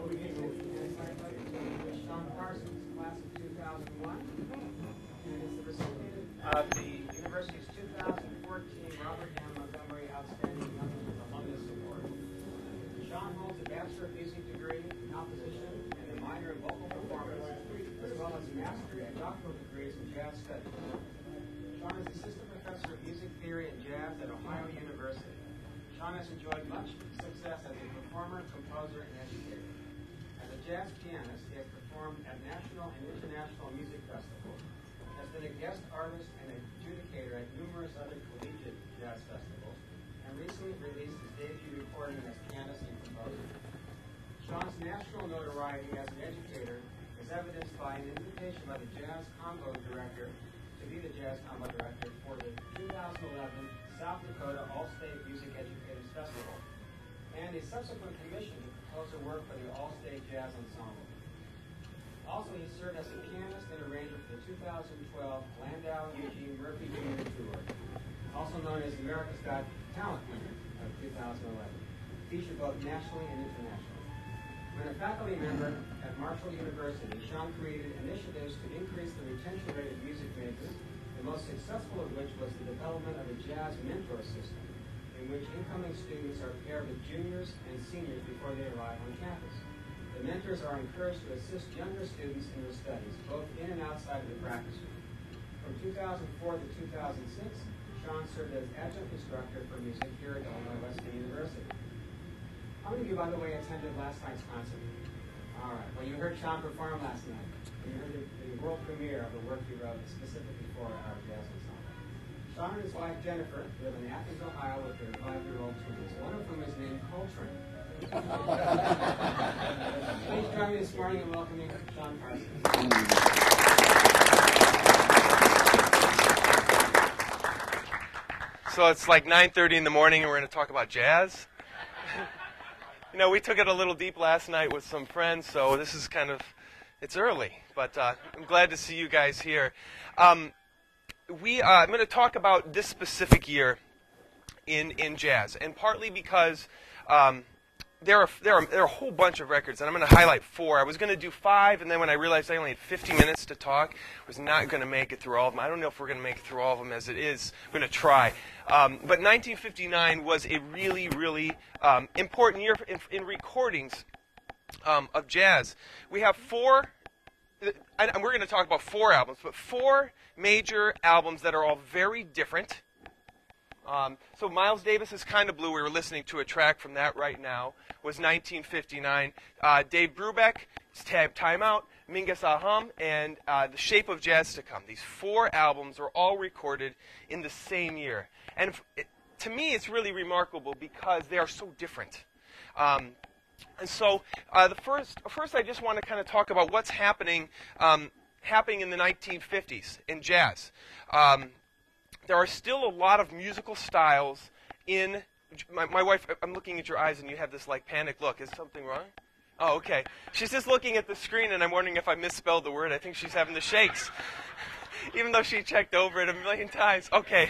Sean Parsons, class of 2001, and is the recipient of the University's 2014 Robert M. Montgomery Outstanding Young Alumnus Award. Sean holds a Bachelor of Music degree in composition and a minor in vocal performance, as well as master and doctoral degrees in jazz studies. Sean is assistant professor of music theory and jazz at Ohio University. Sean has enjoyed much success as a performer, composer, and educator. As a jazz pianist, he has performed at national and international music festivals, has been a guest artist and adjudicator at numerous other collegiate jazz festivals, and recently released his debut recording as pianist and composer. Sean's national notoriety as an educator is evidenced by an invitation by the Jazz Combo Director to be the Jazz Combo Director for the 2011 South Dakota All-State Music Educators Festival, and a subsequent commission to compose a work for the All-State Jazz Ensemble. Also, he served as a pianist and arranger for the 2012 Landau Eugene Murphy Jr. Tour, also known as America's Got Talent winner of 2011, featured both nationally and internationally. When a faculty member at Marshall University, Sean created initiatives to increase the retention rate of music majors, the most successful of which was the development of a jazz mentor system, in which incoming students are paired with juniors and seniors before they arrive on campus. The mentors are encouraged to assist younger students in their studies, both in and outside of the practice room. From 2004 to 2006, Sean served as adjunct instructor for music here at Illinois Wesleyan University. How many of you, by the way, attended last night's concert? All right. Well, you heard Sean perform last night. You heard the world premiere of the work he wrote specifically for our jazz ensemble. Sean and his wife, Jennifer, live in Athens, Ohio with their 5-year-old twins, one of whom is named Coltrane. Please join me this morning in welcoming Sean Parsons. So it's like 9:30 in the morning and we're going to talk about jazz? You know, we took it a little deep last night with some friends, so this is kind of, it's early, but I'm glad to see you guys here. I'm going to talk about this specific year in jazz, and partly because there are a whole bunch of records, and I'm going to highlight 4. I was going to do 5, and then when I realized I only had 50 minutes to talk, I was not going to make it through all of them. I don't know if we're going to make it through all of them as it is. I'm going to try. But 1959 was a really, really important year in recordings of jazz. We have 4, and we're going to talk about 4 albums, but 4 major albums that are all very different. So Miles Davis's Kind of Blue, we were listening to a track from that right now, was 1959. Dave Burbeck, Time Out, Mingus and The Shape of Jazz to Come. These 4 albums are all recorded in the same year. And to me, it's really remarkable because they are so different. And so first I just want to kind of talk about what's happening in the 1950s in jazz. There are still a lot of musical styles in my wife. I'm looking at your eyes, and you have this like panic look. Is something wrong? Oh, okay. She's just looking at the screen, and I'm wondering if I misspelled the word. I think she's having the shakes, even though she checked over it a million times. Okay.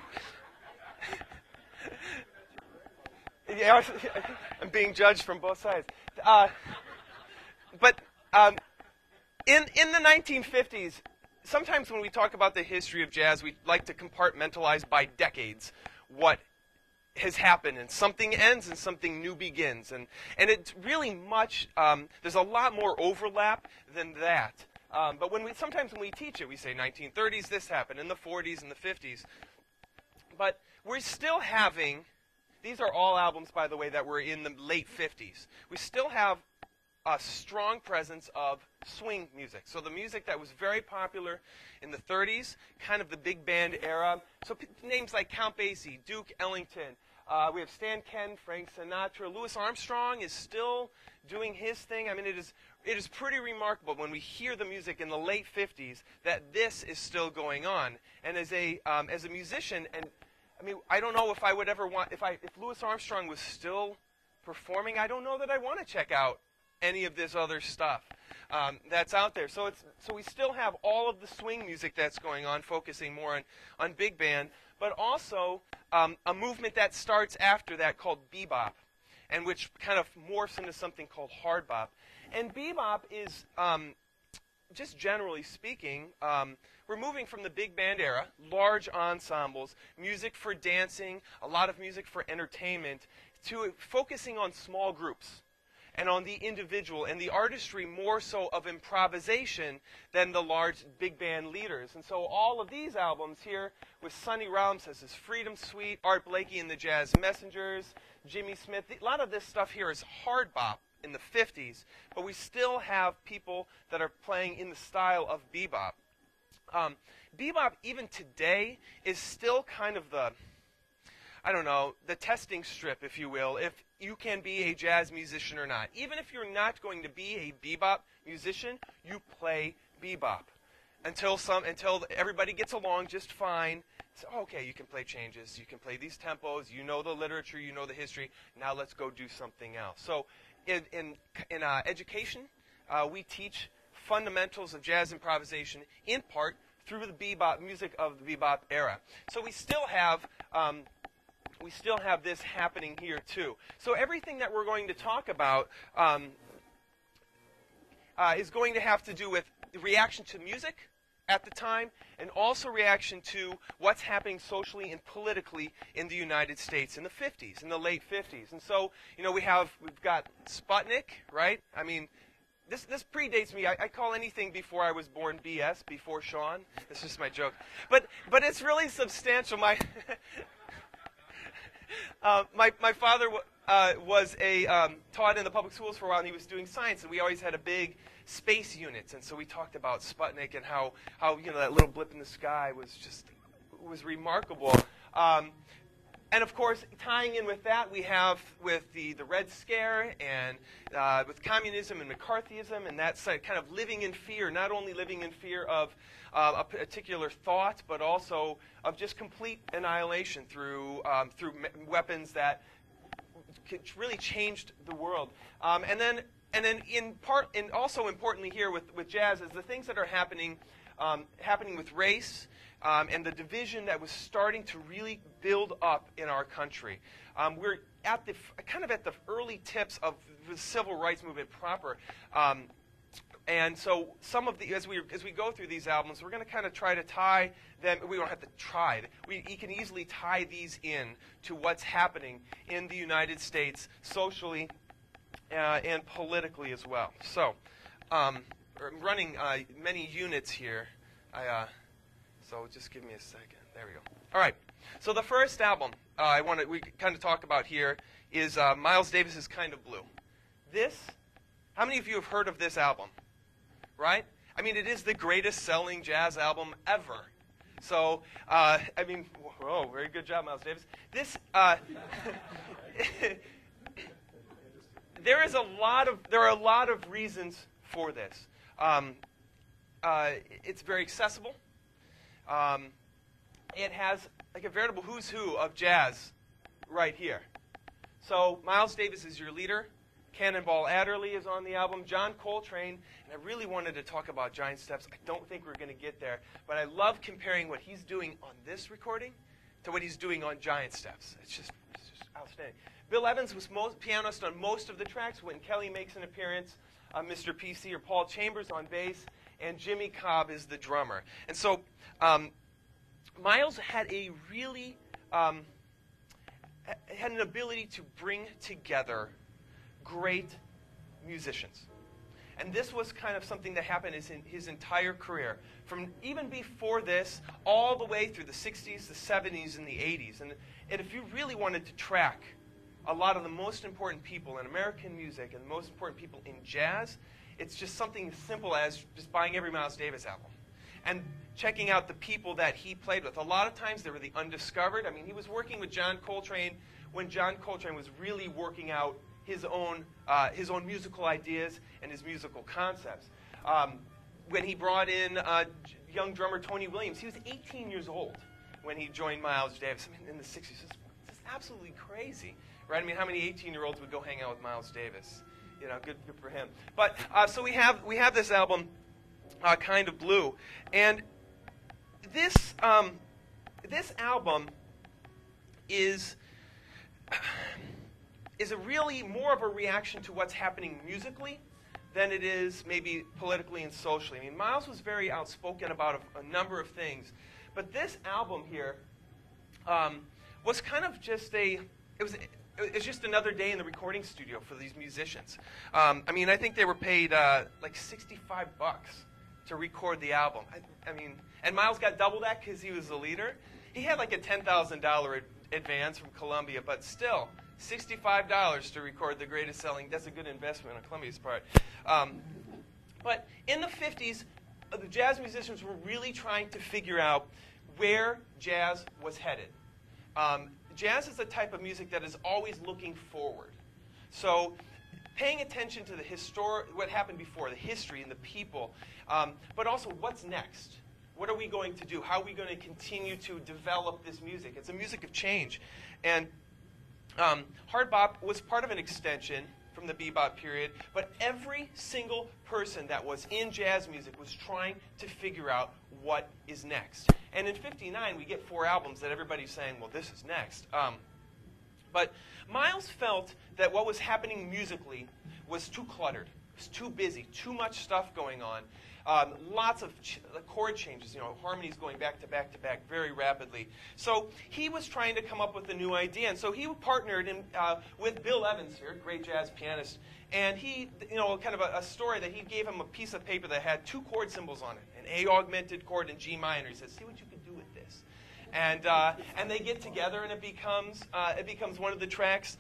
Yeah, I'm being judged from both sides. But in the 1950s. Sometimes when we talk about the history of jazz, we like to compartmentalize by decades what has happened, and something ends and something new begins. And it's really much, there's a lot more overlap than that. But sometimes when we teach it, we say 1930s, this happened, in the 40s and the 50s. But we're still having, these are all albums, by the way, that were in the late 50s. We still have a strong presence of swing music. So the music that was very popular in the 30s, kind of the big band era. So names like Count Basie, Duke Ellington. We have Stan Kenn, Frank Sinatra. Louis Armstrong is still doing his thing. I mean, it is pretty remarkable when we hear the music in the late 50s that this is still going on. And as a musician, and I mean, I don't know if I would ever want, if Louis Armstrong was still performing, I don't know that I want to check out any of this other stuff that's out there. So we still have all of the swing music that's going on, focusing more on big band, but also a movement that starts after that called bebop. and which kind of morphs into something called hard bop. And bebop is, just generally speaking, we're moving from the big band era, large ensembles, music for dancing, a lot of music for entertainment, to focusing on small groups and on the individual and the artistry more so of improvisation than the large big band leaders. And so all of these albums here with Sonny Rollins has his Freedom Suite, Art Blakey and the Jazz Messengers, Jimmy Smith, a lot of this stuff here is hard bop in the 50s, but we still have people that are playing in the style of bebop. Bebop, even today, is still kind of the, I don't know, the testing strip, if you will, if you can be a jazz musician or not. Even if you're not going to be a bebop musician, you play bebop until everybody gets along just fine. So, okay, you can play changes, you can play these tempos, you know the literature, you know the history. Now let's go do something else. So, in education, we teach fundamentals of jazz improvisation in part through the bebop music of the bebop era. So we still have this happening here too. So everything that we're going to talk about is going to have to do with the reaction to music at the time and also reaction to what's happening socially and politically in the United States in the 50s, in the late 50s. And so, you know, we've got Sputnik, right? I mean, this predates me. I call anything before I was born BS, before Sean. That's just my joke. But it's really substantial. My my father was taught in the public schools for a while, and he was doing science, and we always had a big space units, and so we talked about Sputnik and how you know that little blip in the sky was remarkable. And of course, tying in with that, we have with the Red Scare and with communism and McCarthyism, and that kind of living in fear, not only living in fear of a particular thought, but also of just complete annihilation through weapons that really changed the world. And then in part, and also importantly here with jazz, is the things that are happening with race. And the division that was starting to really build up in our country. We're at the early tips of the civil rights movement proper. And so some of the as we go through these albums, we're going to kind of try to tie them. We don't have to try it. We can easily tie these in to what's happening in the United States socially and politically as well. So I'm running many units here. So just give me a second. There we go. All right. So the first album we kind of talk about here is Miles Davis's Kind of Blue. How many of you have heard of this album? Right? I mean, it is the greatest selling jazz album ever. So, I mean, whoa, very good job, Miles Davis. There are a lot of reasons for this. It's very accessible. It has like a veritable who's who of jazz right here. So Miles Davis is your leader. Cannonball Adderley is on the album. John Coltrane, and I really wanted to talk about Giant Steps. I don't think we're going to get there, but I love comparing what he's doing on this recording to what he's doing on Giant Steps. It's just outstanding. Bill Evans was pianist on most of the tracks. When Kelly makes an appearance, Mr. PC or Paul Chambers on bass, and Jimmy Cobb is the drummer. And so Miles had a really had an ability to bring together great musicians. And this was kind of something that happened in his entire career, from even before this, all the way through the 60s, the 70s, and the 80s. And if you really wanted to track a lot of the most important people in American music and the most important people in jazz, it's just something as simple as just buying every Miles Davis album and checking out the people that he played with. A lot of times they were the undiscovered. I mean, he was working with John Coltrane when John Coltrane was really working out his own musical ideas and his musical concepts. When he brought in young drummer Tony Williams, he was 18 years old when he joined Miles Davis. I mean, in the 60s, it's absolutely crazy, right? I mean, how many 18-year-olds would go hang out with Miles Davis? You know, good for him. But so we have this album, Kind of Blue, and this album is is a really more of a reaction to what's happening musically than it is maybe politically and socially. I mean, Miles was very outspoken about a number of things, but this album here was kind of just it's just another day in the recording studio for these musicians. I mean, I think they were paid like $65 to record the album. I mean, and Miles got double that because he was the leader. He had like a $10,000 advance from Columbia, but still, $65 to record the greatest selling. That's a good investment on Columbia's part. But in the 50s, the jazz musicians were really trying to figure out where jazz was headed. Jazz is the type of music that is always looking forward. So paying attention to what happened before, the history and the people, but also what's next. What are we going to do? How are we going to continue to develop this music? It's a music of change. And hard bop was part of an extension from the bebop period, but every single person that was in jazz music was trying to figure out what is next. And in '59, we get 4 albums that everybody's saying, well, this is next. But Miles felt that what was happening musically was too cluttered. It was too busy, too much stuff going on. Lots of chord changes, harmonies going back to back to back very rapidly. So he was trying to come up with a new idea. And so he partnered with Bill Evans here, great jazz pianist. And he, kind of a story that he gave him a piece of paper that had 2 chord symbols on it, an A augmented chord and G minor. He says, see what you can do with this. And they get together, and it becomes one of the tracks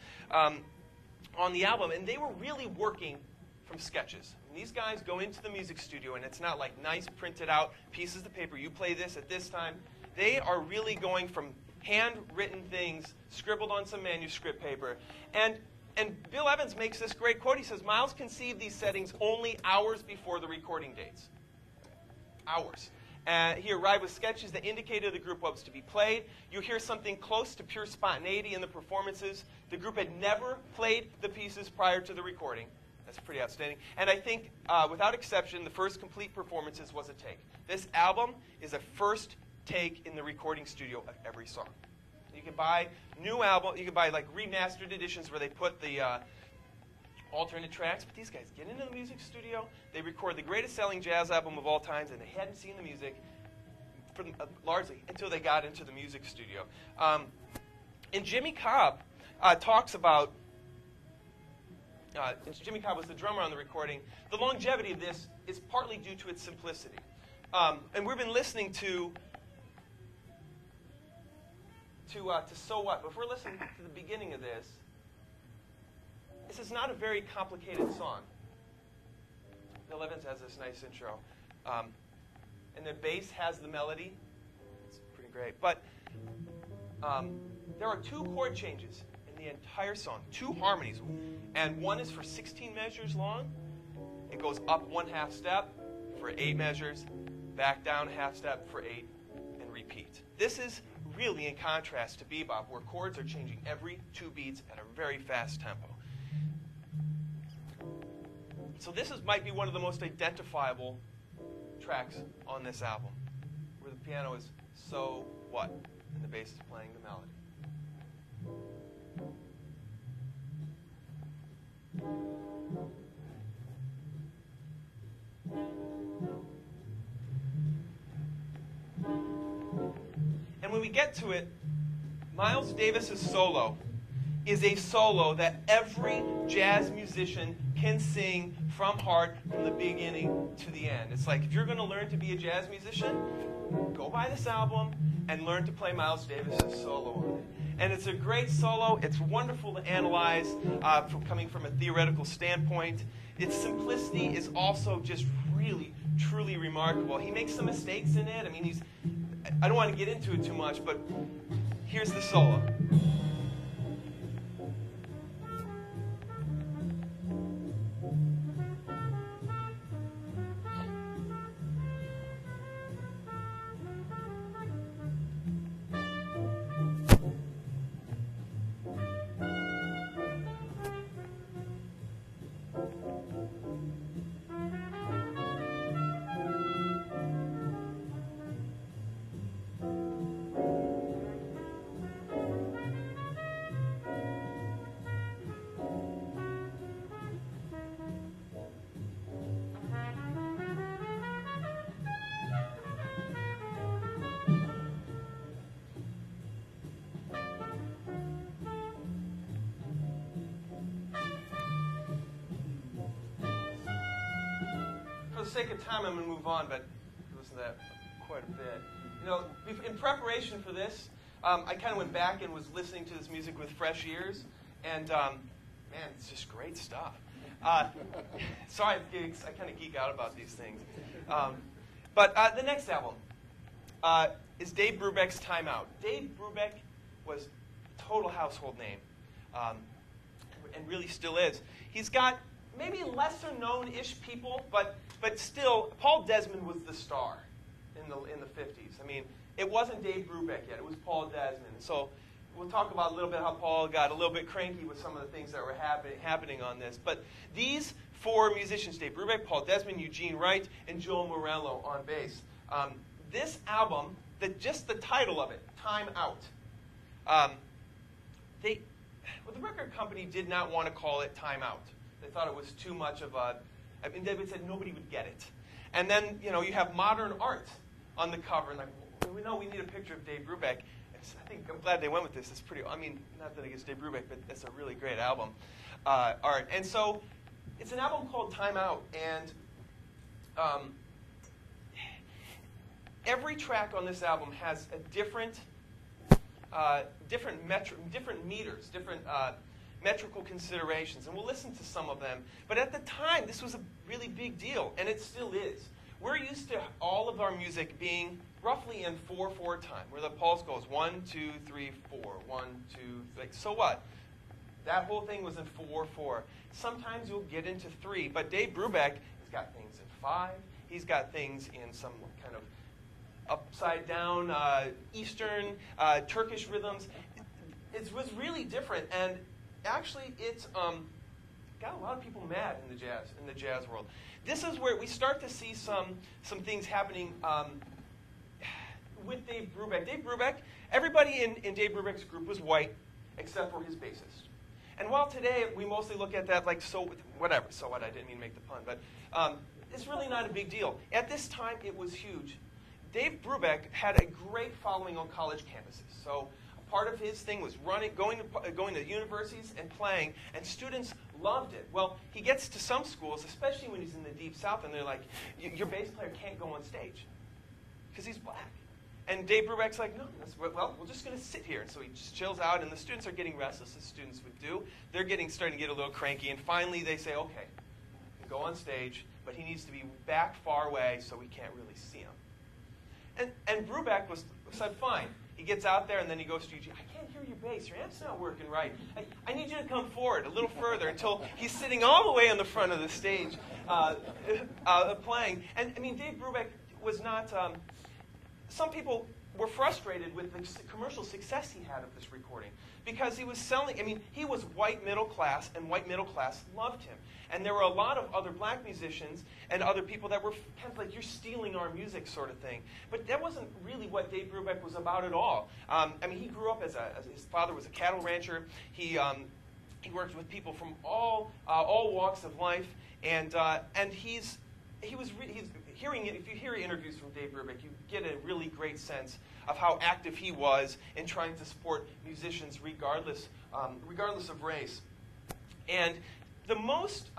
on the album. And they were really working from sketches. And these guys go into the music studio, and it's not like nice printed out pieces of paper. You play this at this time. They are really going from handwritten things scribbled on some manuscript paper. And Bill Evans makes this great quote. He says, Miles conceived these settings only hours before the recording dates. Hours. He arrived with sketches that indicated the group what was to be played. You hear something close to pure spontaneity in the performances. The group had never played the pieces prior to the recording. That's pretty outstanding. And I think, without exception, the first complete performances was a take. This album is a first take in the recording studio of every song. You can buy new albums. You can buy like remastered editions where they put the alternate tracks. But these guys get into the music studio. They record the greatest selling jazz album of all times, and they hadn't seen the music largely until they got into the music studio. And Jimmy Cobb talks about. Jimmy Cobb was the drummer on the recording. The longevity of this is partly due to its simplicity. And we've been listening to So What. But if we're listening to the beginning of this, this is not a very complicated song. Bill Evans has this nice intro. And the bass has the melody. It's pretty great. But there are 2 chord changes in the entire song, 2 harmonies. And one is for 16 measures long. It goes up 1/2 step for 8 measures, back down 1/2 step for 8, and repeat. This is really in contrast to bebop, where chords are changing every 2 beats at a very fast tempo. So this might be one of the most identifiable tracks on this album, where the piano is so what, and the bass is playing the melody. And when we get to it, Miles Davis's solo is a solo that every jazz musician can sing from heart from the beginning to the end. It's like, if you're going to learn to be a jazz musician, go buy this album and learn to play Miles Davis's solo on it. And it's a great solo. It's wonderful to analyze coming from a theoretical standpoint. Its simplicity is also just really, truly remarkable. He makes some mistakes in it. I mean, I don't want to get into it too much, but here's the solo. sake of time, I'm going to move on, but listen to that quite a bit. You know, in preparation for this, I kind of went back and was listening to this music with fresh ears, and man, it's just great stuff. Sorry, I kind of geek out about these things. But the next album is Dave Brubeck's Time Out. Dave Burbeck was a total household name, and really still is. He's got maybe lesser known-ish people, but still, Paul Desmond was the star in the 50s. I mean, it wasn't Dave Burbeck yet. It was Paul Desmond. So we'll talk about a little bit how Paul got a little bit cranky with some of the things that were happening on this. But these four musicians, Dave Burbeck, Paul Desmond, Eugene Wright, and Joe Morello on bass. This album, just the title of it, Time Out, the record company did not want to call it Time Out. They thought it was too much of a, I mean, David said nobody would get it. And then, you know, you have modern art on the cover, and like, we know we need a picture of Dave Burbeck. I'm glad they went with this. It's pretty, I mean, not that against Dave Burbeck, but it's a really great album, art. And so it's an album called Time Out, and every track on this album has a different meters, different metrical considerations, and we'll listen to some of them. But at the time, this was a really big deal, and it still is. We're used to all of our music being roughly in 4/4 time, where the pulse goes 1, 2, 3, 4, 1, 2, like, so what? That whole thing was in 4/4. Sometimes you'll get into 3, but Dave Burbeck has got things in 5. He's got things in some kind of upside down Eastern Turkish rhythms. It was really different, and actually it's got a lot of people mad in the jazz world. This is where we start to see some things happening with Dave Burbeck. Dave Burbeck, everybody in Dave Burbeck's group was white, except for his bassist. And while today we mostly look at that like, so whatever, so what, I didn't mean to make the pun, but it's really not a big deal. At this time, it was huge. Dave Burbeck had a great following on college campuses. So part of his thing was going to universities and playing, and students loved it. Well, he gets to some schools, especially when he's in the Deep South, and they're like, your bass player can't go on stage because he's black. And Dave Burbeck's like, no, well, we're just going to sit here. And so he just chills out, and the students are getting restless, as students would do. They're starting to get a little cranky, and finally they say, okay, go on stage, but he needs to be back far away so we can't really see him. And Burbeck said, fine. He gets out there, and then he goes to Eugene. I can't hear your bass. Your amp's not working right. I need you to come forward a little further until he's sitting all the way on the front of the stage playing. And, I mean, Dave Burbeck was not... some people were frustrated with the commercial success he had of this recording because he was selling... I mean, he was white middle class, and white middle class loved him. And there were a lot of other black musicians and other people that were kind of like, you're stealing our music sort of thing. But that wasn't really what Dave Burbeck was about at all. I mean, he grew up as his father was a cattle rancher. He worked with people from all walks of life, and if you hear interviews from Dave Burbeck, you get a really great sense of how active he was in trying to support musicians regardless of race. And the most,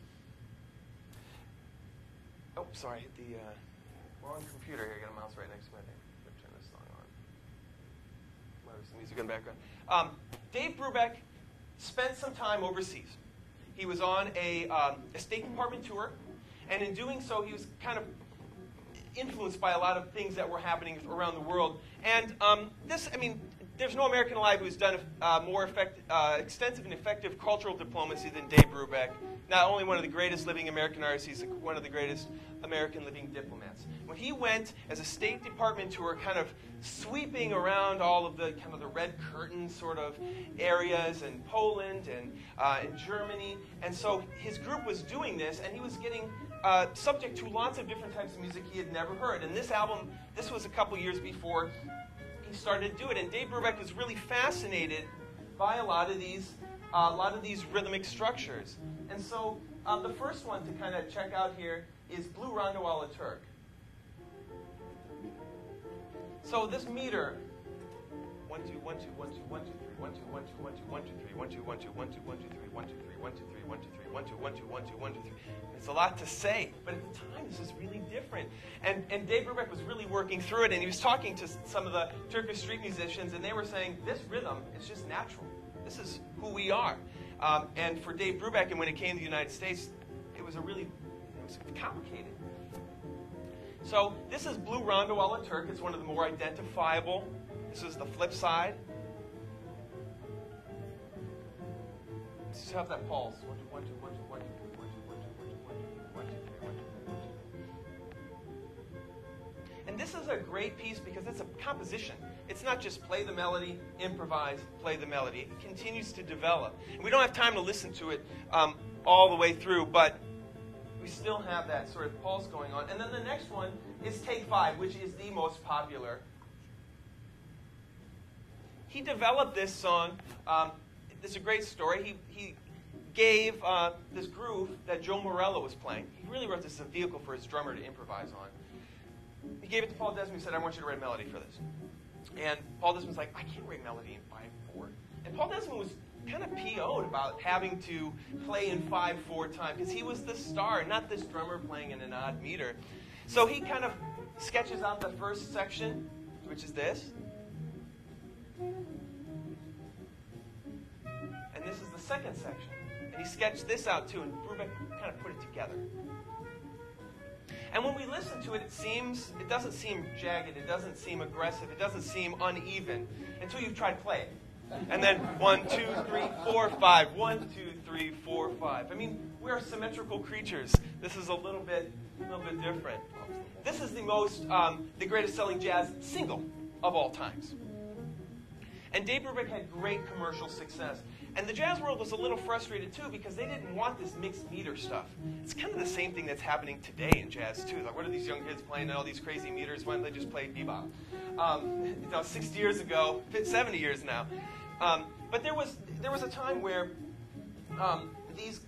sorry, I hit the wrong computer here. I got a mouse right next to my thing. Turn this song on. Where's the music in the background? Dave Burbeck spent some time overseas. He was on a State Department tour, and in doing so, he was kind of influenced by a lot of things that were happening around the world. And there's no American alive who's done more extensive and effective cultural diplomacy than Dave Burbeck. Not only one of the greatest living American artists, he's one of the greatest American living diplomats. When he went as a State Department tour, kind of sweeping around all of the kind of the Red Curtain sort of areas in Poland and in Germany, and so his group was doing this, and he was getting subject to lots of different types of music he had never heard. And this album, this was a couple years before he started to do it, and Dave Burbeck was really fascinated by a lot of these rhythmic structures. And so the first one to kind of check out here is Blue Rondo a la Turk. So this meter 1 2 1 2 1 2 1 2 3 1 2 1 2 1 2 1 2 3 1 2 1 2 1 2 1 2 3 1 2 3 1 2 3 1 2 3 1 2 1 2 1 2 1 2 3. It's a lot to say, but at the time this is really different. And Dave Burbeck was really working through it, and he was talking to some of the Turkish street musicians, and they were saying this rhythm is just natural. This is who we are. And for Dave Burbeck, and when it came to the United States, it was complicated. So this is Blue Rondo a la Turk. It's one of the more identifiable. This is the flip side. Just have that pulse. 1 2 1 2 1 2 1 2 3 1 2 1 2 1 2 1 2 3 1 2 3 1 2 3. And this is a great piece because it's a composition. It's not just play the melody, improvise, play the melody. It continues to develop. And we don't have time to listen to it all the way through, but we still have that sort of pulse going on. And then the next one is Take 5, which is the most popular. He developed this song. It's a great story. He gave this groove that Joe Morello was playing. He really wrote this as a vehicle for his drummer to improvise on. He gave it to Paul Desmond. He said, I want you to write a melody for this. And Paul Desmond's like, I can't write melody in 5/4. And Paul Desmond was kind of PO'd about having to play in 5/4 time because he was the star, not this drummer playing in an odd meter. So he kind of sketches out the first section, which is this. And this is the second section. And he sketched this out too, and Burbeck kind of put it together. And when we listen to it, it doesn't seem jagged, it doesn't seem aggressive, it doesn't seem uneven until you've tried to play it. And then 1 2 3 4 5, 1 2 3 4 5. I mean, we are symmetrical creatures. This is a little bit different. This is the greatest selling jazz single of all times. And Dave Burbeck had great commercial success. And the jazz world was a little frustrated too because they didn't want this mixed meter stuff. It's kind of the same thing that's happening today in jazz too. Like, what are these young kids playing all these crazy meters? Why don't they just play bebop? 60 years ago, 70 years now. But there was a time where these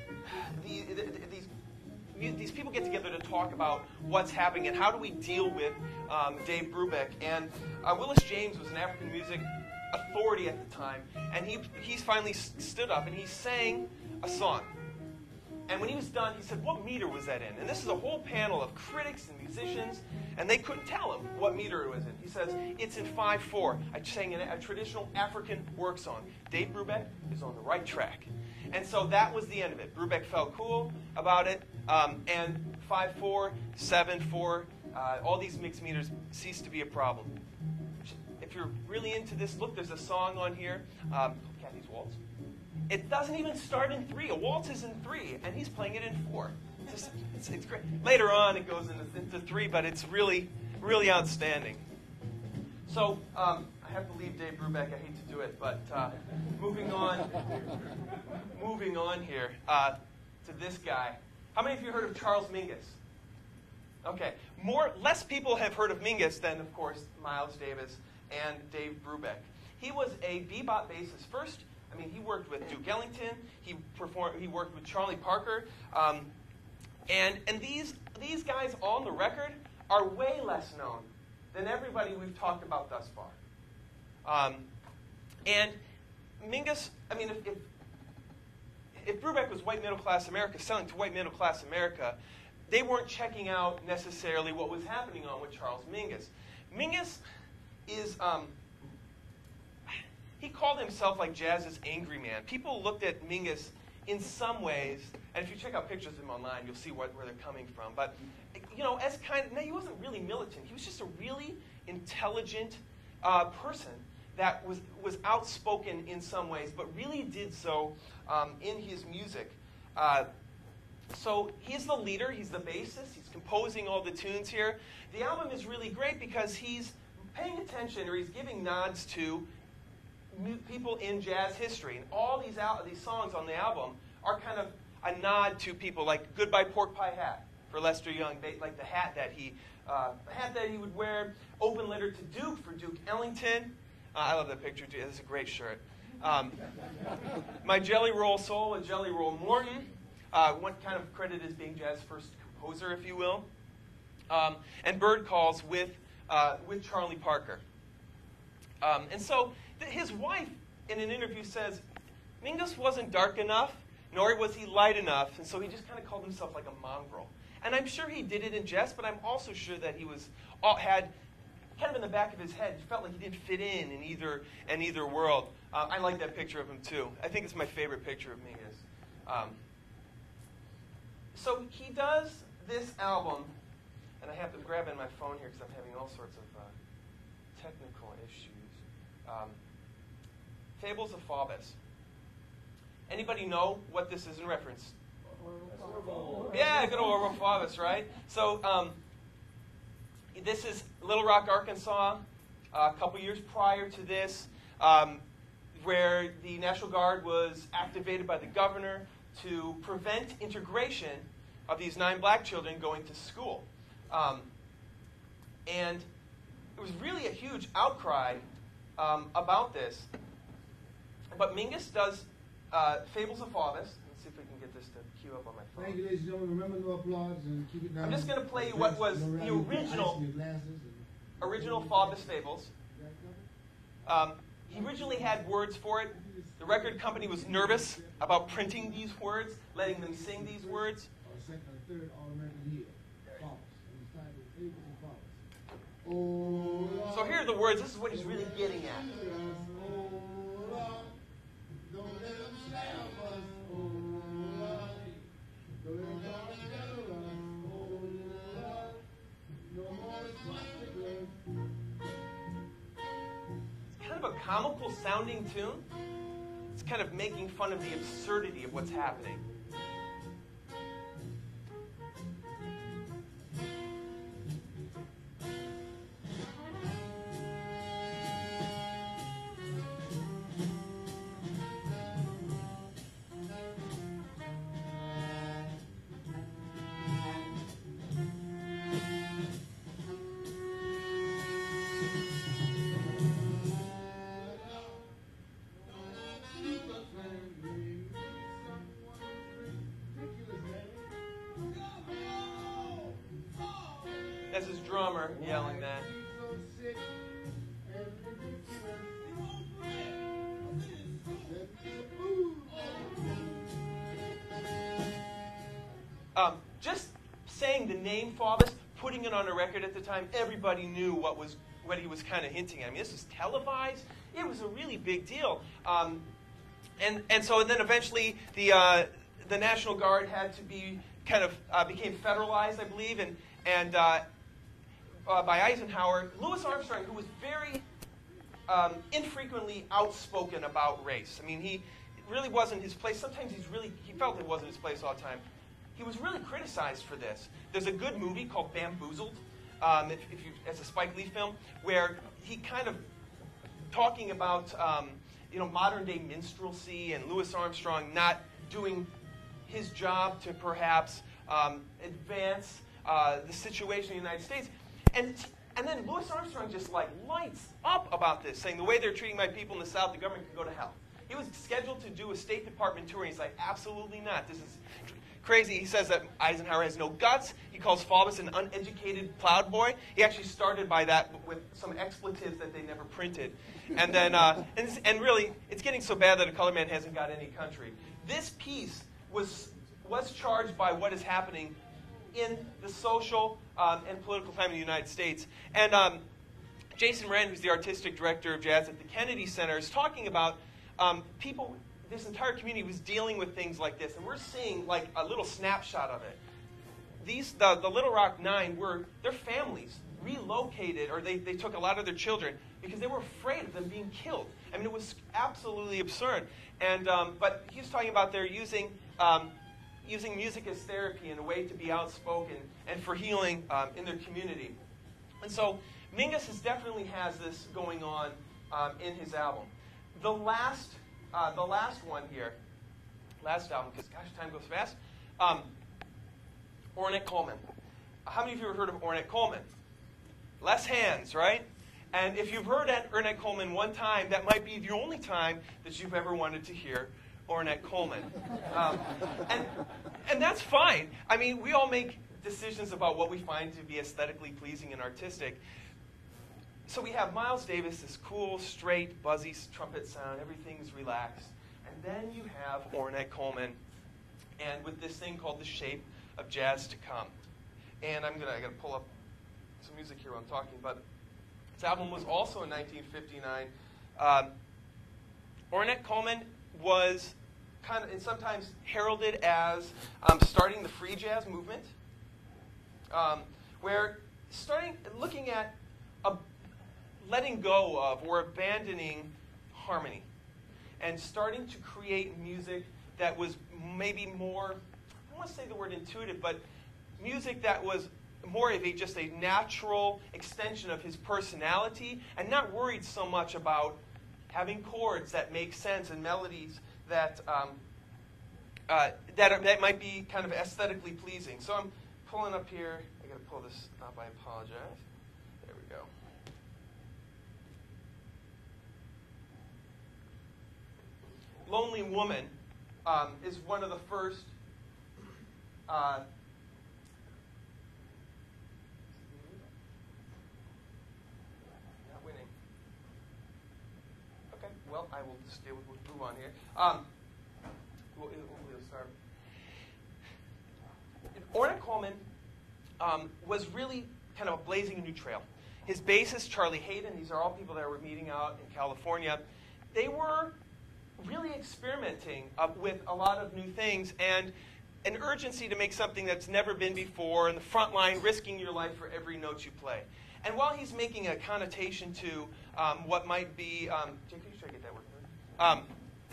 people get together to talk about what's happening and how do we deal with Dave Burbeck. And Willis James was an African music authority at the time, and he's finally stood up and he sang a song. And when he was done, he said, what meter was that in? And this is a whole panel of critics and musicians, and they couldn't tell him what meter it was in. He says, it's in 5/4. I sang a traditional African work song. Dave Burbeck is on the right track. And so that was the end of it. Burbeck felt cool about it, and 5/4, 7/4, all these mixed meters ceased to be a problem. If you're really into this, look, there's a song on here, Kathy's Waltz. It doesn't even start in 3. A waltz is in 3, and he's playing it in 4. It's great. Later on, it goes into 3, but it's really, really outstanding. So I have to leave Dave Burbeck. I hate to do it, but moving on here to this guy. How many of you heard of Charles Mingus? Okay, less people have heard of Mingus than, of course, Miles Davis and Dave Burbeck. He was a bebop bassist first. I mean, he worked with Duke Ellington. He worked with Charlie Parker. And these guys on the record are way less known than everybody we've talked about thus far. And Mingus, I mean, if Burbeck was white middle class America, selling to white middle class America, they weren't checking out necessarily what was happening on with Charles Mingus. Mingus is, he called himself like jazz's angry man. People looked at Mingus in some ways, and if you check out pictures of him online, you'll see where they're coming from. But, he wasn't really militant. He was just a really intelligent person that was outspoken in some ways, but really did so in his music. So he's the leader, he's the bassist, he's composing all the tunes here. The album is really great because he's paying attention, or he's giving nods to people in jazz history. And all these songs on the album are kind of a nod to people like Goodbye Pork Pie Hat for Lester Young, like the hat that he would wear, Open Letter to Duke for Duke Ellington. I love that picture too. It's a great shirt. My Jelly Roll Soul and Jelly Roll Morton. What kind of credit as being jazz's first composer, if you will. And Bird Calls with Charlie Parker. And so his wife, in an interview, says, Mingus wasn't dark enough, nor was he light enough, and so he just kind of called himself like a mongrel. And I'm sure he did it in jest, but I'm also sure that he had kind of in the back of his head, he felt like he didn't fit in either world. I like that picture of him, too. I think it's my favorite picture of Mingus. So he does this album, and I have to grab in my phone here because I'm having all sorts of technical issues. Fables of Faubus. Anybody know what this is in reference? Yeah, good old Orville Faubus, right? So this is Little Rock, Arkansas, a couple years prior to this, where the National Guard was activated by the governor to prevent integration of these 9 black children going to school. And it was really a huge outcry about this. But Mingus does Fables of Faubus. Let's see if we can get this to queue up on my phone. Thank you, ladies and gentlemen. Remember, no applause and keep it down. I'm just going to play you what was the original Faubus Fables. He originally had words for it. The record company was nervous about printing these words, letting them sing these words. Second or third All-American year. Faubus. Oh, so here are the words. This is what he's really getting at. Don't let them stab us. Oh, don't let them stab us. Oh, no more swastika. It's kind of a comical sounding tune. It's kind of making fun of the absurdity of what's happening. That's his drummer yelling that. Just saying the name Faubus, putting it on a record at the time, everybody knew what he was kind of hinting at. I mean, this was televised. It was a really big deal. And then eventually the National Guard had to be became federalized, I believe, and by Eisenhower, Louis Armstrong, who was very infrequently outspoken about race. I mean, it really wasn't his place. Sometimes he felt it wasn't his place all the time. He was really criticized for this. There's a good movie called Bamboozled, it's a Spike Lee film, where he kind of talking about modern-day minstrelsy and Louis Armstrong not doing his job to perhaps advance the situation in the United States. And then Louis Armstrong just lights up about this, saying the way they're treating my people in the South, the government can go to hell. He was scheduled to do a State Department tour, and he's like, absolutely not. This is crazy. He says that Eisenhower has no guts. He calls Faubus an uneducated plowed boy. He actually started by that with some expletives that they never printed. And then, and really, it's getting so bad that a colored man hasn't got any country. This piece was charged by what is happening in the social and political climate in the United States. And Jason Wren, who's the artistic director of jazz at the Kennedy Center, is talking about people, this entire community was dealing with things like this. And we're seeing like a little snapshot of it. The Little Rock Nine their families relocated, or they took a lot of their children because they were afraid of them being killed. I mean, it was absolutely absurd. And but he was talking about they're using music as therapy and a way to be outspoken and for healing in their community. And so Mingus definitely has this going on in his album. The last one here, last album, because gosh, time goes fast. Ornette Coleman. How many of you have heard of Ornette Coleman? Less hands, right? And if you've heard Ornette Coleman one time, that might be the only time that you've ever wanted to hear Ornette Coleman. And that's fine. I mean, we all make decisions about what we find to be aesthetically pleasing and artistic. so we have Miles Davis, this cool, straight, buzzy trumpet sound. Everything's relaxed. And then you have Ornette Coleman, and with this thing called The Shape of Jazz to Come. And I got to pull up some music here while I'm talking, but this album was also in 1959. Ornette Coleman was kind of, and sometimes heralded as starting the free jazz movement, where looking at letting go of or abandoning harmony and starting to create music that was maybe more, I don't want to say the word intuitive, but music that was more of just a natural extension of his personality and not worried so much about having chords that make sense and melodies that that might be kind of aesthetically pleasing. So I'm pulling up here. I got to pull this up. I apologize. There we go. Lonely Woman is one of the first not winning. Okay, well, I will just we'll move on here. We'll start. Ornette Coleman was really kind of blazing a new trail. His bassist, Charlie Hayden, these are all people that were meeting out in California. They were really experimenting with a lot of new things and an urgency to make something that's never been before, in the front line, risking your life for every note you play. And while he's making a connotation to what might be, Jake, could you try to get that working?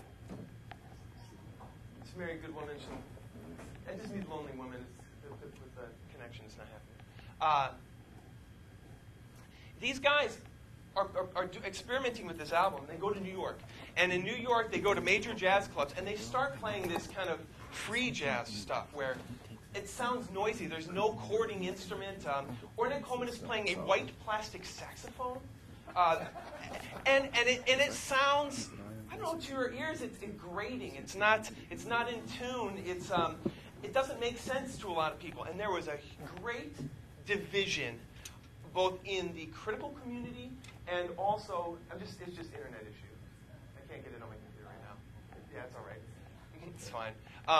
It's a very good woman. I just need Lonely Woman. With the connection, it's not happening. These guys are experimenting with this album. They go to New York. And in New York, they go to major jazz clubs, and they start playing this kind of free jazz stuff where it sounds noisy. There's no chording instrument. Ornette Coleman is playing a white plastic saxophone. And it sounds, I don't know, to your ears, it's grating. It's not in tune. It doesn't make sense to a lot of people. And there was a great division both in the critical community and also, it's just internet issue. I can't get it on my computer right now. Yeah, it's all right. It's fine.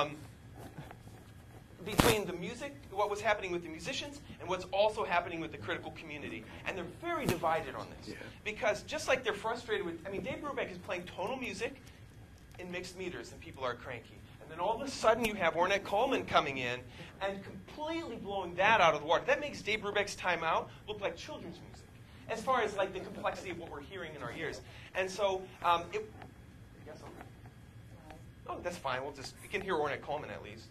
Between the music, what was happening with the musicians, and what's also happening with the critical community. And they're very divided on this. Yeah. Because just like they're frustrated with, Dave Burbeck is playing tonal music in mixed meters, and people are cranky. And then all of a sudden you have Ornette Coleman coming in and completely blowing that out of the water. That makes Dave Burbeck's Time Out look like children's music, as far as like the complexity of what we're hearing in our ears. And so, oh, that's fine. We can hear Ornette Coleman at least.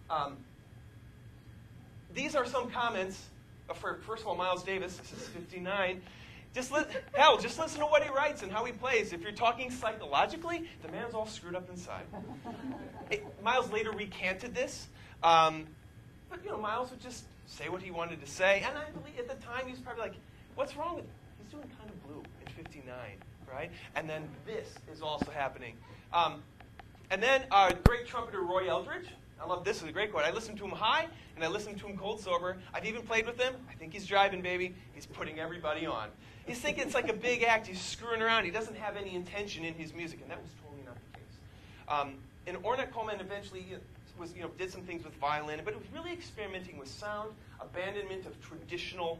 These are some comments. First of all, Miles Davis, this is 59. Just listen to what he writes and how he plays. If you're talking psychologically, the man's all screwed up inside. Miles later recanted this, but Miles would just say what he wanted to say. And I believe at the time he was probably like, "What's wrong with him? He's doing kind of blue at 59, right?" And then this is also happening. And then great trumpeter Roy Eldridge. I love this. Is a great quote. I listened to him high, and I listened to him cold sober. I've even played with him. I think he's driving, baby. He's putting everybody on. He's thinking it's like a big act. He's screwing around. He doesn't have any intention in his music, and that was totally not the case. And Ornette Coleman eventually did some things with violin, but it was really experimenting with sound, abandonment of traditional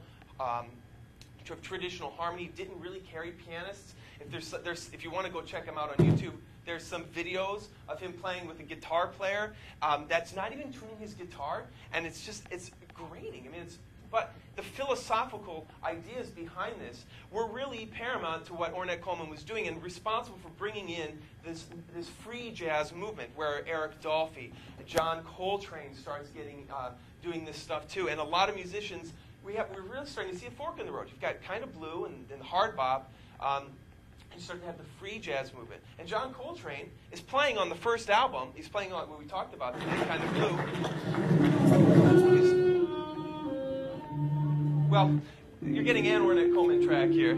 harmony. Didn't really carry pianists. If you want to go check him out on YouTube, there's some videos of him playing with a guitar player that's not even tuning his guitar, and it's grating. But the philosophical ideas behind this were really paramount to what Ornette Coleman was doing and responsible for bringing in this free jazz movement where Eric Dolphy, John Coltrane starts doing this stuff too, and a lot of musicians. We're really starting to see a fork in the road. You've got kind of blue and hard bop. You start to have the free jazz movement. And John Coltrane is playing on the first album. He's playing on what we talked about today, kind of blue. Well, you're getting an Ornette Coleman track here.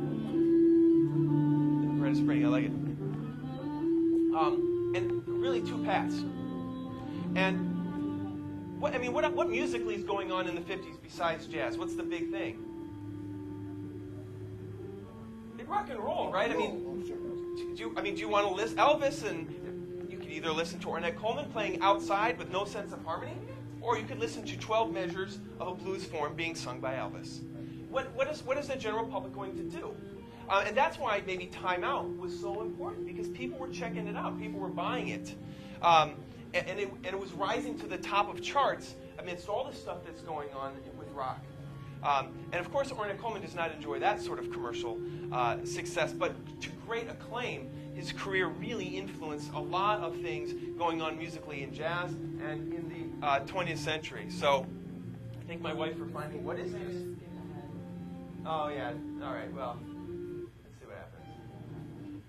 Red Spring, I like it. And really two paths. And what musically is going on in the 50s besides jazz? What's the big thing? rock and roll, right? I mean, do you want to listen Elvis, and you could either listen to Ornette Coleman playing outside with no sense of harmony, or you could listen to 12 measures of a blues form being sung by Elvis. What is the general public going to do? And that's why maybe Time Out was so important, because people were checking it out. People were buying it. And it was rising to the top of charts amidst all the stuff that's going on with rock. And of course, Ornette Coleman does not enjoy that sort of commercial success, but to great acclaim, his career really influenced a lot of things going on musically in jazz and in the 20th century. So, thank my wife for finding, what is this? Oh, yeah. All right, well, let's see what happens.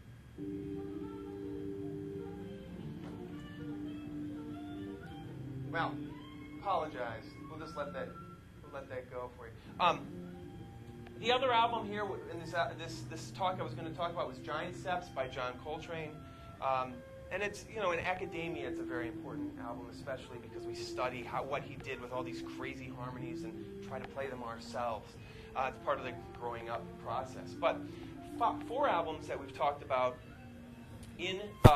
Well, apologize. We'll just let that go for you. The other album here in this talk I was going to talk about was Giant Steps by John Coltrane. And it's, in academia, it's a very important album, especially because we study what he did with all these crazy harmonies and try to play them ourselves. It's part of the growing up process. But 4 albums that we've talked about in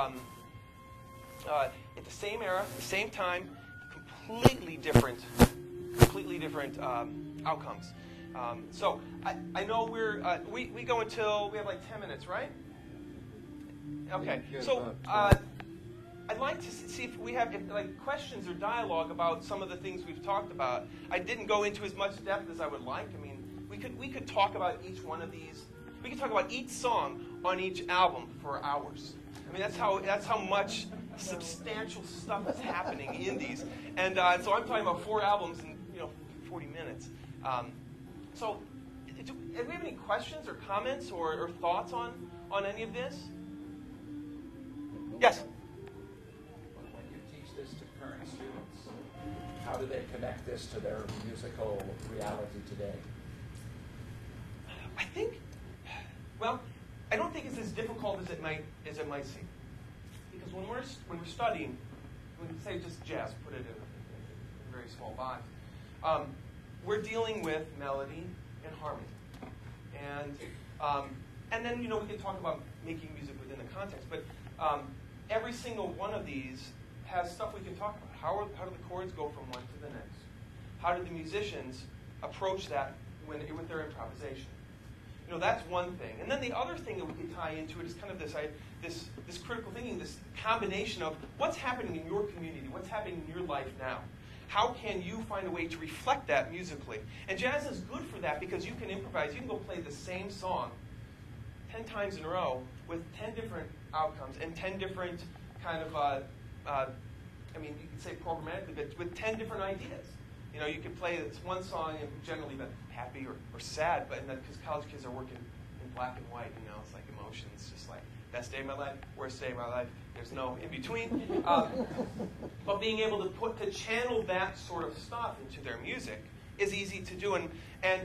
at the same era, the same time, completely different outcomes. So I know we go until we have like 10 minutes, right? Okay. So I'd like to see if we have questions or dialogue about some of the things we've talked about. I didn't go into as much depth as I would like. I mean, we could talk about each one of these. We could talk about each song on each album for hours. I mean, that's how much substantial stuff is happening in these. And so I'm talking about 4 albums in 40 minutes. So, do we have any questions or comments or thoughts on any of this? Yes? When you teach this to current students, how do they connect this to their musical reality today? I don't think it's as difficult as it might seem. Because when we're studying, when we say just jazz, put it in a very small box, we're dealing with melody and harmony. And then, we can talk about making music within the context, but every single one of these has stuff we can talk about. How do the chords go from one to the next? How do the musicians approach that with their improvisation? That's one thing. And then the other thing that we could tie into it is kind of this critical thinking, this combination of what's happening in your community, what's happening in your life now. How can you find a way to reflect that musically? And jazz is good for that because you can improvise. You can go play the same song 10 times in a row with 10 different outcomes and 10 different kind of, you could say programmatically, but with 10 different ideas. You could play this one song and generally been happy or sad, but because college kids are working in black and white, it's like emotions, just like best day of my life, worst day of my life. There's no in between. But being able to channel that sort of stuff into their music is easy to do. And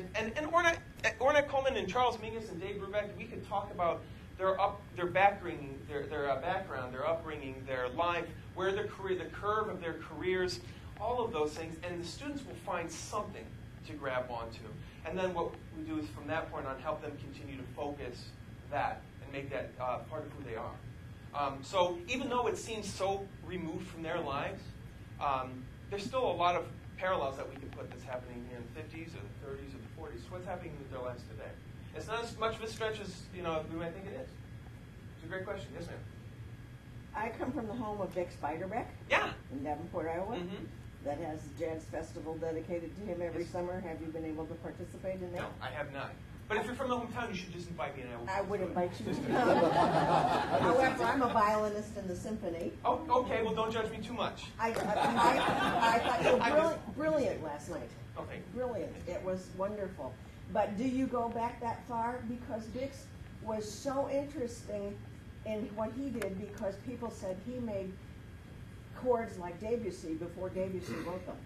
Ornette Coleman and Charles Mingus and Dave Burbeck, we could talk about their background, their upbringing, their life, where their career, the curve of their careers, all of those things, and the students will find something to grab onto. And then what we do is from that point on help them continue to focus that and make that part of who they are. So even though it seems so removed from their lives, there's still a lot of parallels that we can put that's happening in the 50s or the 30s or the 40s. What's happening with their lives today? It's not as much of a stretch as we might think it is. It's a great question. Yes, ma'am. I come from the home of Vic Burbeck. Yeah. In Davenport, Iowa. Mm-hmm. That has a jazz festival dedicated to him every summer. Have you been able to participate in that? No, I have not. But if you're from the hometown, you should just invite me, and I would invite you to come. However, I'm a violinist in the symphony. Oh, okay. Well, don't judge me too much. I thought you were brilliant last night. Okay. Brilliant. It was wonderful. But do you go back that far? Because Vix was so interesting in what he did because people said he made chords like Debussy before Debussy wrote them.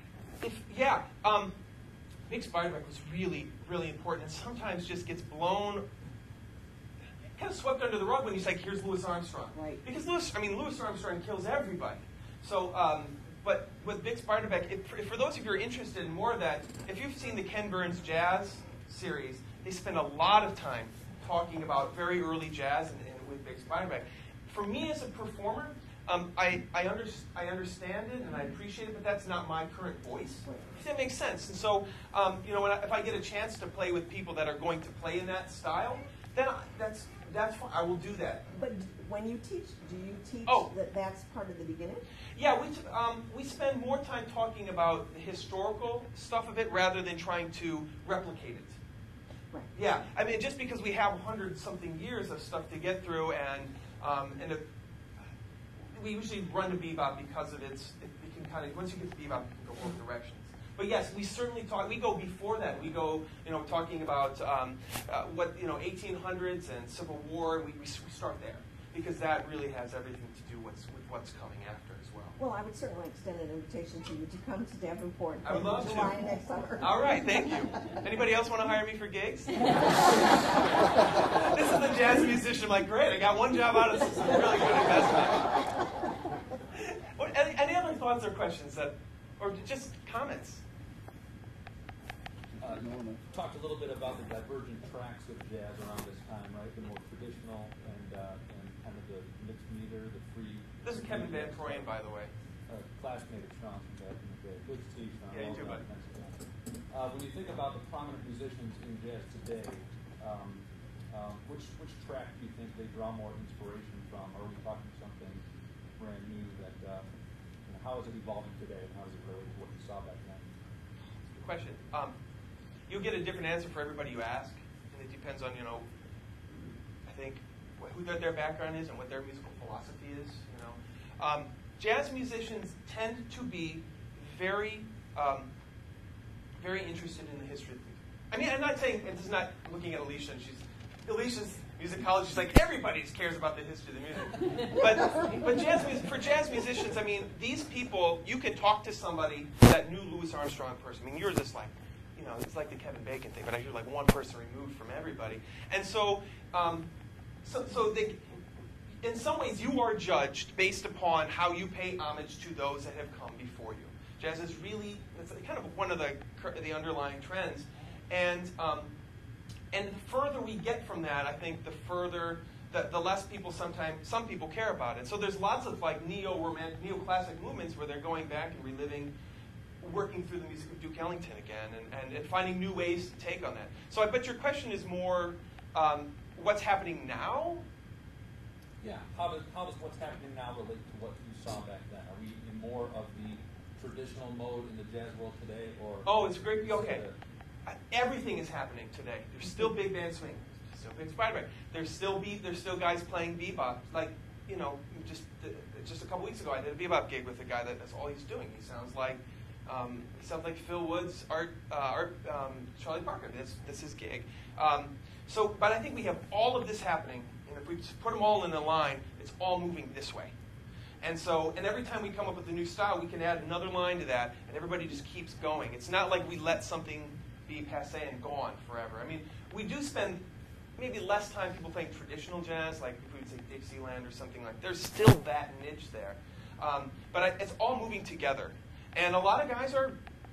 Mingus Burbeck was really, really important, and sometimes just gets blown, kind of swept under the rug when you say, "Here's Louis Armstrong," right? Because Louis Armstrong kills everybody. So, but with Mingus Burbeck, for those of you who are interested in more of that, if you've seen the Ken Burns Jazz series, they spend a lot of time talking about very early jazz and with Big Spiderback. For me as a performer, I understand it and I appreciate it, but that's not my current voice. Does that make sense? And so, if I get a chance to play with people that are going to play in that style, then that's fine. I will do that. But when you teach, do you teach that that's part of the beginning? Yeah, we spend more time talking about the historical stuff of it rather than trying to replicate it. Right. Yeah, I mean, just because we have 100-something years of stuff to get through, we usually run to bebop because of it can kind of, once you get to bebop, you can go both directions. But yes, we certainly talk. We go before that. We go, talking about 1800s and Civil War. We start there because that really has everything to do with what's coming after as well. Well, I would certainly extend an invitation to you to come to Davenport I would love to. July next summer. All right, thank you. Anybody else want to hire me for gigs? This is the jazz musician. I'm like, great, I got one job out of this. It's a really good investment. Any other thoughts or questions or just comments? Talked a little bit about the divergent tracks of jazz around this time, right? The more traditional and kind of the mixed meter, the free. This is Kevin Van Proyen, by the way. Classmate of Sean's back in the day. Good to see you, Sean. Yeah, you too, bud. When you think about the prominent musicians in jazz today, which track do you think they draw more inspiration from? Are we talking something brand new that, how is it evolving today and how does it relate to what you saw back then? Good question. You'll get a different answer for everybody you ask, and it depends on, I think, who their background is and what their musical philosophy is, Jazz musicians tend to be very, very interested in the history of music. I mean, I'm not saying, this is not looking at Alicia, and Alicia's musicology, she's like, everybody cares about the history of the music. But for jazz musicians, I mean, these people, you can talk to somebody that knew Louis Armstrong in person. I mean, you're just like, it's like the Kevin Bacon thing, but I hear like one person removed from everybody. And so they, in some ways, you are judged based upon how you pay homage to those that have come before you. Jazz is really, it's kind of one of the underlying trends. And the further we get from that, I think the less people some people care about it. So there's lots of like neoclassic movements where they're going back and reliving, working through the music of Duke Ellington again and finding new ways to take on that. So I bet your question is more what's happening now? Yeah, how does what's happening now relate to what you saw back then? Are we in more of the traditional mode in the jazz world today? Or it's a great, okay. Everything is happening today. There's still big band swing. There's still big Spiderback. There's still guys playing bebop. Like, just a couple weeks ago I did a bebop gig with a guy that's all he's doing. He sounds like Phil Woods, Charlie Parker. That's his gig. But I think we have all of this happening, and if we just put them all in a line, it's all moving this way. And every time we come up with a new style, we can add another line to that, and everybody just keeps going. It's not like we let something be passé and gone forever. I mean, we do spend maybe less time people playing traditional jazz, like if we would say Dixieland or something like that. There's still that niche there. But it's all moving together. And a lot of guys are,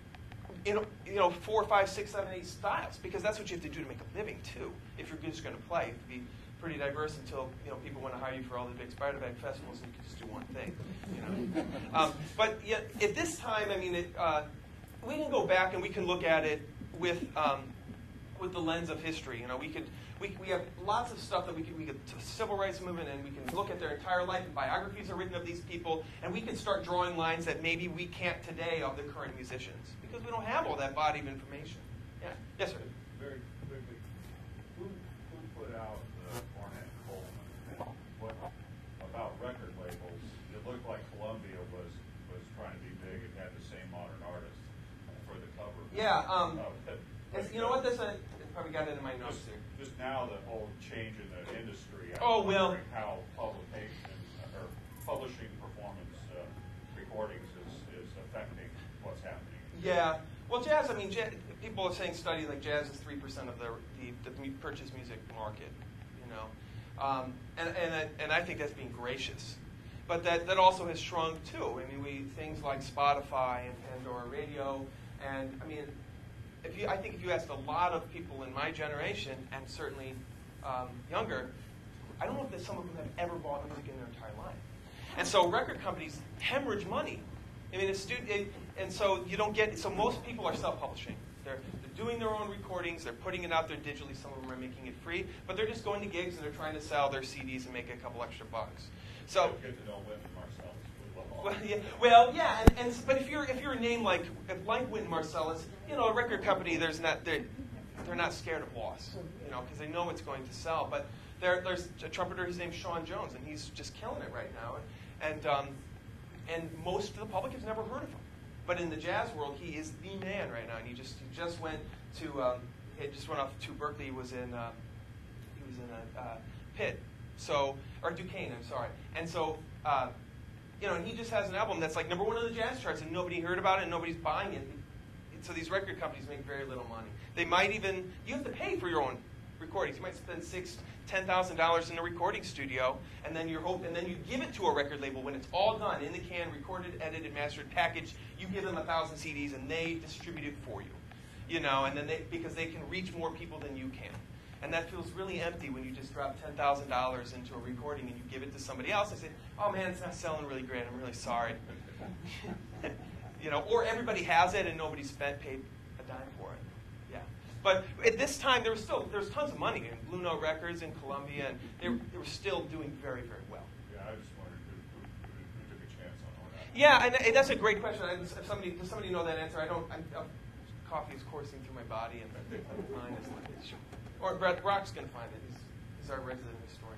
4, 5, 6, 7, 8 styles, because that's what you have to do to make a living, too. If you're just going to play, you have to be pretty diverse until people want to hire you for all the big Spiderback festivals and you can just do one thing. But yet, at this time, I mean, we can go back and we can look at it with the lens of history. We have lots of stuff that we could to the civil rights movement, and we can look at their entire life. And biographies are written of these people, and we can start drawing lines that maybe we can't today of the current musicians because we don't have all that body of information. Yeah. Yes, sir. Very quickly, who put out Ornette Coleman? What about record labels? It looked like Columbia was trying to be big and had the same modern artists for the cover. Yeah. You know what? I probably got it in my notes here. Just now, the whole change in the industry. I'm wondering how publication or publishing performance recordings is affecting what's happening. Yeah. Well, jazz. I mean, people are saying study like jazz is 3% of the purchase music market. And I think that's being gracious. But that also has shrunk too. I mean, things like Spotify and Pandora Radio, and I mean. I think if you asked a lot of people in my generation, and certainly younger, I don't know if some of them have ever bought music in their entire life. And so record companies hemorrhage money. I mean, and so you don't get, so most people are self-publishing. They're doing their own recordings, they're putting it out there digitally, some of them are making it free, but they're just going to gigs and they're trying to sell their CDs and make a couple extra bucks. So, Get to know Wynton Marsalis. but if you're a name like Wynton Marsalis, a record company, they're not scared of loss, because they know it's going to sell. But there's a trumpeter, his name's Sean Jones, and he's just killing it right now. And most of the public has never heard of him. But in the jazz world, he is the man right now. And he just went to off to Berkeley. He was in Pitt, or Duquesne. I'm sorry. And so and he just has an album that's like #1 on the jazz charts, and nobody heard about it, and nobody's buying it. So these record companies make very little money. They might even, you have to pay for your own recordings. You might spend $10,000 in a recording studio, and then you give it to a record label when it's all done, in the can, recorded, edited, mastered, packaged. You give them 1,000 CDs, and they distribute it for you. And then because they can reach more people than you can. And that feels really empty when you just drop $10,000 into a recording and you give it to somebody else. I say, oh man, it's not selling really great. I'm really sorry. Or everybody has it and nobody's paid a dime for it. Yeah. But at this time, there was tons of money in Blue Note Records and Columbia, and they were still doing very, very well. Yeah, I just wondered who took a chance on that. Yeah, and that's a great question. Does somebody know that answer? Coffee is coursing through my body, and mine is like it. Or Brett Brock's going to find it. He's our resident historian.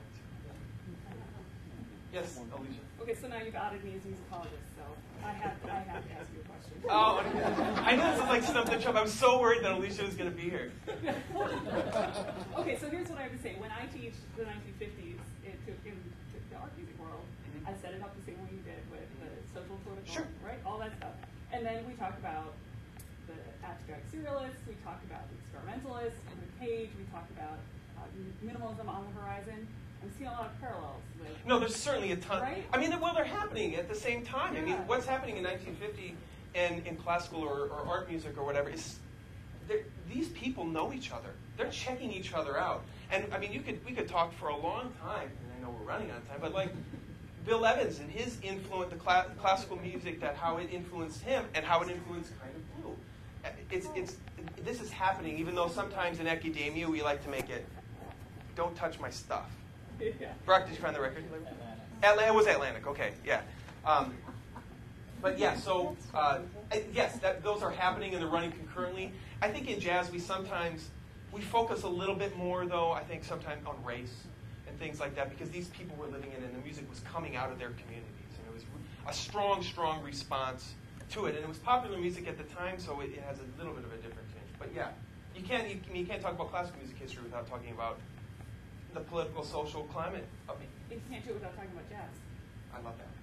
Yes, Alicia. Okay, so now you've outed me as a musicologist, so I have to ask you a question. Oh, I know this is like Stump the Chump. I was so worried that Alicia was going to be here. Okay, so here's what I have to say. When I teach the 1950s in the art music world, I set it up the same way you did with the social political, right? All that stuff. And then we talk about the abstract serialists, we talk about the experimentalists, on the page, we talk about minimalism on the horizon. I'm seeing a lot of parallels with... No, there's certainly a ton. Right? I mean, they're happening at the same time. Yeah. I mean, what's happening in 1950 in classical or art music or whatever is these people know each other. They're checking each other out. And, I mean, we could talk for a long time, and I know we're running out of time, but like Bill Evans and his influence, the classical music, how it influenced him and how it influenced kind of blue. This is happening, even though sometimes in academia we like to make it, don't touch my stuff. Yeah. Brock, did you find the record? It was Atlantic, okay, yeah. But yeah, so, yes, those are happening and they're running concurrently. I think in jazz we focus a little bit more, though, I think sometimes on race and things like that, because these people were living in it and the music was coming out of their communities. And it was a strong, strong response to it. And it was popular music at the time, so it has a little bit of a different tinge. But yeah, you can't talk about classical music history without talking about the political, social climate of it. You can't do it without talking about jazz. I love that.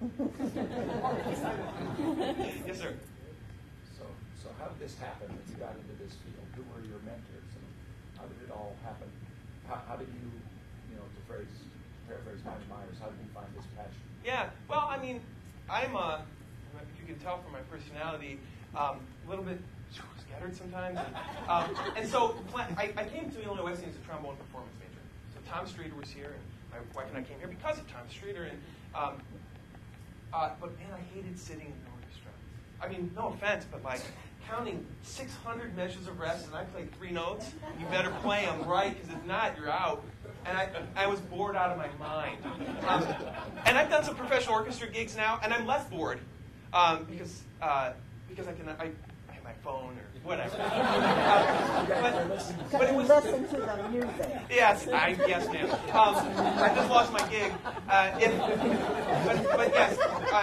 Yes, sir. So how did this happen when you got into this field? Who were your mentors, and how did it all happen? How did you, to paraphrase Miles Myers, how did you find this passion? Yeah, well, I mean, I'm if you can tell from my personality, a little bit scattered sometimes. And so I came to Illinois Wesleyan as a trombone performance major. So Tom Streeter was here, and my wife and I came here because of Tom Streeter. And but man, I hated sitting in an orchestra. I mean, no offense, but like counting 600 measures of rest, and I played 3 notes. You better play them right, because if not, you're out. And I was bored out of my mind. And I've done some professional orchestra gigs now, and I'm less bored because I have my phone or whatever. But it was listen to the music. Yes, yes, ma'am. I just lost my gig. But yes,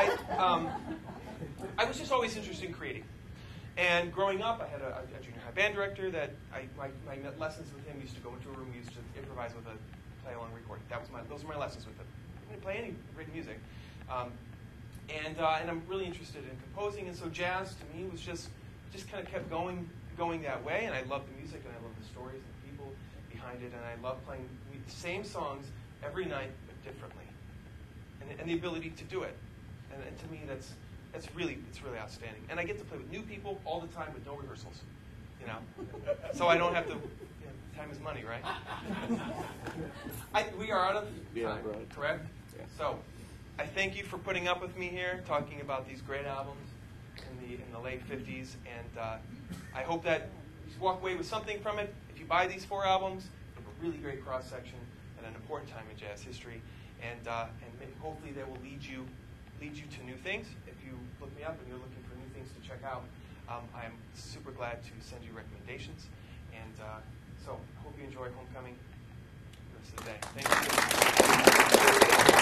I was just always interested in creating. And growing up, I had a junior high band director that my lessons with him used to go into a room. We used to improvise with a play-along recording. Those were my lessons with him. I didn't play any written music. And I'm really interested in composing. And so jazz, to me, was just kind of kept going that way. And I love the music, and I love the stories and the people behind it. And I love playing the same songs every night, but differently. And the ability to do it. And to me, it's really outstanding. And I get to play with new people all the time with no rehearsals. you know, so I don't have to. Time is money, right? We are out of time, correct? Yeah. So, I thank you for putting up with me here, talking about these great albums in the late 50s, and I hope that you walk away with something from it. If you buy these 4 albums, you have a really great cross section at an important time in jazz history, and hopefully they will lead you to new things. If you look me up and you're looking for new things to check out, I'm super glad to send you recommendations, and so I hope you enjoy Homecoming the rest of the day. Thank you.